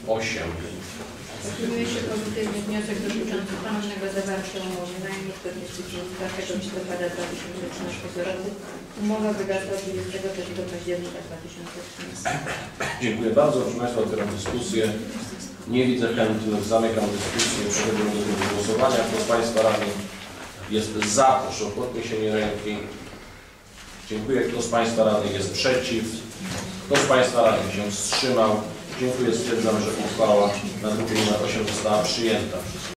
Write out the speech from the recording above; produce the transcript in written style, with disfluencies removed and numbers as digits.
8. Przyjmuje się pozytywny wniosek dotyczący ponownego zawarcia umowy najmu zgodnie z 4 listopada 2013 roku. Umowa wygasła 23 października 2013. Dziękuję bardzo. Proszę Państwa, otwieram dyskusję. Nie widzę chętnych. Zamykam dyskusję. Przechodzimy do głosowania. Kto z Państwa radnych jest za, proszę o podniesienie ręki. Dziękuję. Kto z Państwa radnych jest przeciw? Kto z Państwa radnych się wstrzymał? Dziękuję. Stwierdzam, że uchwała na druku nr 8 została przyjęta.